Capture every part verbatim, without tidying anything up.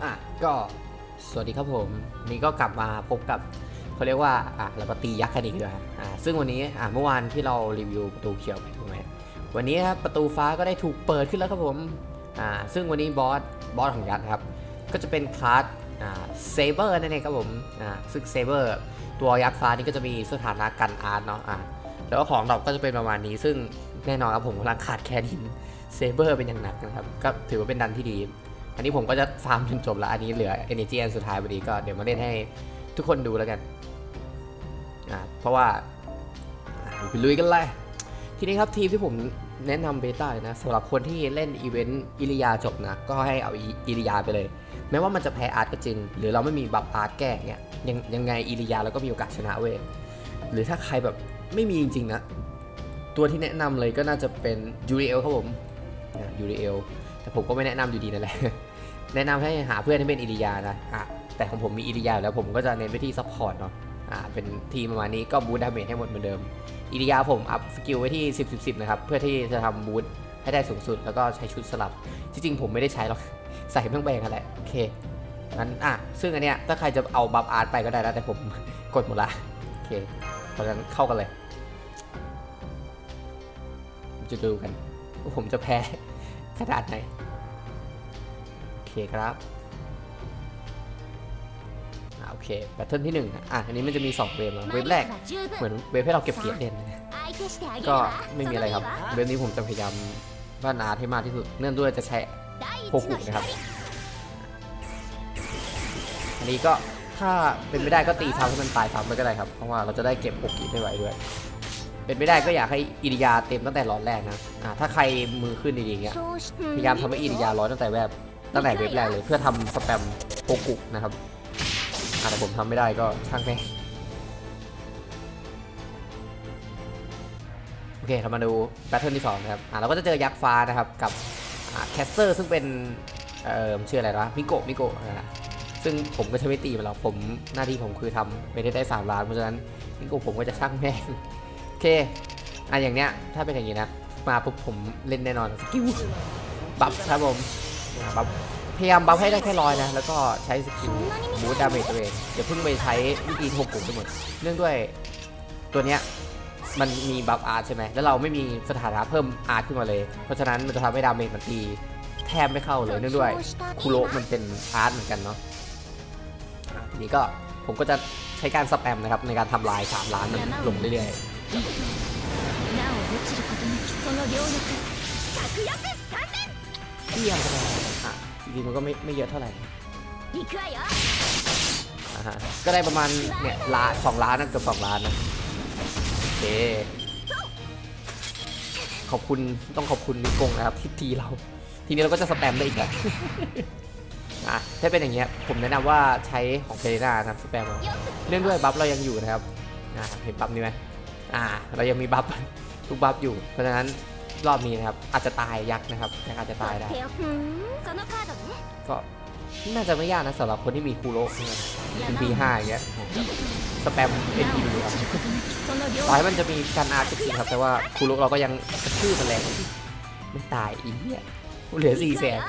อ่ะก็สวัสดีครับผมนี่ก็กลับมาพบกับเขาเรียกว่าอ่ะเรามาตียักษ์กันอีกแล้วอ่ะซึ่งวันนี้อ่ะเมื่อวานที่เรารีวิวประตูเขียวไปถูกไหมวันนี้ครับประตูฟ้าก็ได้ถูกเปิดขึ้นแล้วครับผมอ่าซึ่งวันนี้บอสบอสของยักษ์ครับก็จะเป็นคลาสอ่าเซเบอร์นั่นเองครับผมอ่าซึ่งเซเบอร์ตัวยักษ์ฟ้านี่ก็จะมีสถานะกันอาร์ตเนาะอ่าแล้วก็ของดรอปก็จะเป็นประมาณนี้ซึ่งแน่นอนครับผมกำลังขาดแคลนหินเซเบอร์เป็นอย่างหนักนะครับก็ถือว่าเป็นดันที่ดีอันนี้ผมก็จะฟาร์มจนจบแล้วอันนี้เหลือ Energy อันสุดท้ายพอดีก็เดี๋ยวมาเล่นให้ทุกคนดูแล้วกันอ่าเพราะว่าไปลุยกันเลยทีนี้ครับทีมที่ผมแนะนำเบต้าเลยนะสำหรับคนที่เล่นอีเวนต์อิริยาจบนะก็ให้เอาอิริยาไปเลยแม้ว่ามันจะแพ้อาร์ตก็จริงหรือเราไม่มีบัฟอาร์ตแก้เงี้ยยังยังไงอิริยาเราก็มีโอกาสชนะเว้ยหรือถ้าใครแบบไม่มีจริงๆนะตัวที่แนะนำเลยก็น่าจะเป็นยูริเอลครับผมยูริเอลแต่ผมก็ไม่แนะนำอยู่ดีนั่นแหละแนะนำให้หาเพื่อนที่เป็นอิริยานะอ่ะแต่ของผมมีอิริยาแล้วผมก็จะเน้นไปที่ซัพพอร์ตเนาะอ่ะเป็นทีมประมาณนี้ก็บูทดาเมจให้หมดเหมือนเดิมอิริยาผมอัพสกิลไว้ที่สิบ สิบ สิบนะครับเพื่อที่จะทำบูทให้ได้สูงสุดแล้วก็ใช้ชุดสลับจริงๆผมไม่ได้ใช้หรอกใส่เพิ่งแบงกันแหละโอเคงั้นอ่ะซึ่งอันเนี้ยถ้าใครจะเอาบัฟอาร์ตไปก็ได้นะแต่ผมกดหมดละโอเคเพราะฉะนั้นเข้ากันเลยจะดูกันว่าผมจะแพ้ขนาดไหนโอเคครับโอเคแบทเทิลที่หนึ่งอ่ะอันนี้มันจะมีสองเวฟเวฟแรกเหมือนเวฟให้เราเก็บเกียร์เด่นก็ไม่มีอะไรครับเวฟนี้ผมจะพยายามบ้านอาร์ให้มากที่สุดเนื่องด้วยจะใช้โฮกุนะครับอันนี้ก็ถ้าเป็นไม่ได้ก็ตีซ้ำให้มันตายซ้ำไปก็ได้ครับเพราะว่าเราจะได้เก็บโฮกุไม่ไหวด้วยเป็นไม่ได้ก็อยากให้อิริยาเต็มตั้งแต่ร้อนแรกนะอ่าถ้าใครมือขึ้นดีๆเงี้ยพยายามทำให้อิริยาร้อนตั้งแต่แบบตั้งแต่เว็บแรกเลยเพื่อทำสแปมโฮกุนะครับอ่าแต่ผมทำไม่ได้ก็ช่างแม่โอเคเรามาดูแบทเทิลที่สองนะครับอ่าเราก็จะเจอยักษ์ฟ้านะครับกับอ่าแคสเซอร์ซึ่งเป็นเอ่อชื่ออะไรวะมิโกะมิโกะนะซึ่งผมก็จะไม่ตีมันหรอกผมหน้าที่ผมคือทำไม่ได้ได้สามล้านเพราะฉะนั้นมิโกะผมก็จะช่างแม่งโอเคอ่ะอย่างเนี้ยถ้าเป็นอย่างนี้นะมาปุ๊บผมเล่นแน่นอนสกิลบัฟครับผมบัฟพยายามบัฟให้ได้แค่ร้อยนะแล้วก็ใช้สกิลบูทดาเมจตัวเองอย่าเพิ่งไปใช้วิธีโฮกุทั้งหมดเนื่องด้วยตัวเนี้ยมันมีบัฟอาร์ตใช่ไหมแล้วเราไม่มีสถานะเพิ่มอาร์ตขึ้นมาเลยเพราะฉะนั้นมันจะทำให้ดาเมจมันตีแทบไม่เข้าเลยเนื่องด้วยคุโรมันเป็นอาร์ตเหมือนกันเนาะทีนี้ก็ผมก็จะใช้การสแปมนะครับในการทำลายสามล้านมันลงเรื่อยๆเที่ยงก็ได้อ่ะจริงๆมันก็ไม่ไม่เยอะเท่าไหร่ก็ได้ประมาณเนี่ยล้านสองล้านนะเกือบสองล้านนะโอเคขอบคุณต้องขอบคุณนิกงนะครับที่ทีเราทีนี้เราก็จะสแปมได้อีกอ่ะอ่ะถ้าเป็นอย่างเงี้ยผมแนะนำว่าใช้ของเพลน่าทำสแปมเนื่องด้วยบัฟเรายังอยู่นะครับอ่าเห็นบัฟนี้ไหมอ่าเรายังมีบัฟทุกบัฟอยู่เพราะฉะนั้นรอบนี้นะครับอาจจะตายยักษ์นะครับยักษ์อาจจะตายได้ก็น่าจะไม่ยากนะสำหรับคนที่มีคูโร่เป็น พี ห้า อย่างเงี้ยสแปมเป็น พี บี ครับต่อให้มันจะมีการอาร์ก็จริงครับแต่ว่าคูโร่เราก็ยังกระทืบมันแรงไม่ตายอีกเนี่ยเหลือสี่แสน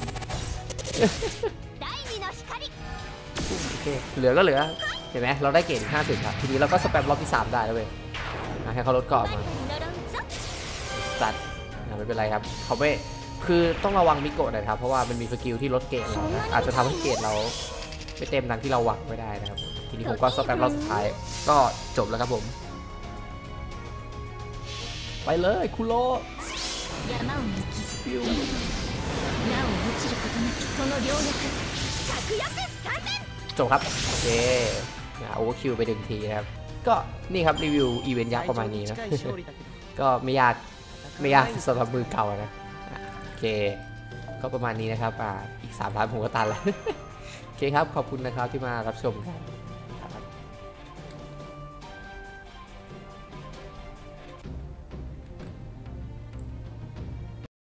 โอเคเหลือก็เหลือเห็นไหมเราได้เกรดห้าสิบครับทีนี้เราก็สแปมรอบที่สามได้แล้วเว้ยให้เขาลดเกาะมาตัดไม่เป็นไรครับเขาไม่คือต้องระวังมิโกะนะครับเพราะว่ามันมีสกิลที่ลดเกรดเราอาจจะทำให้เกรดเราไม่เต็มดังที่เราหวังไม่ได้นะครับทีนี้ผมก็สแปมรอบสุดท้ายก็จบแล้วครับผมไปเลยคุโร่จบครับโอเคโอเวอร์คิวไปหนึ่งทีนะครับก็นี่ครับรีวิวอีเวนต์ยักษ์ประมาณนี้นะก็ไม่ยากไม่ยากสำหรับมือเก่านะโอเคก็ประมาณนี้นะครับอ่าอีกสามล้านผมก็ตันแล้วโอเคครับขอบคุณนะครับที่มารับชมกัน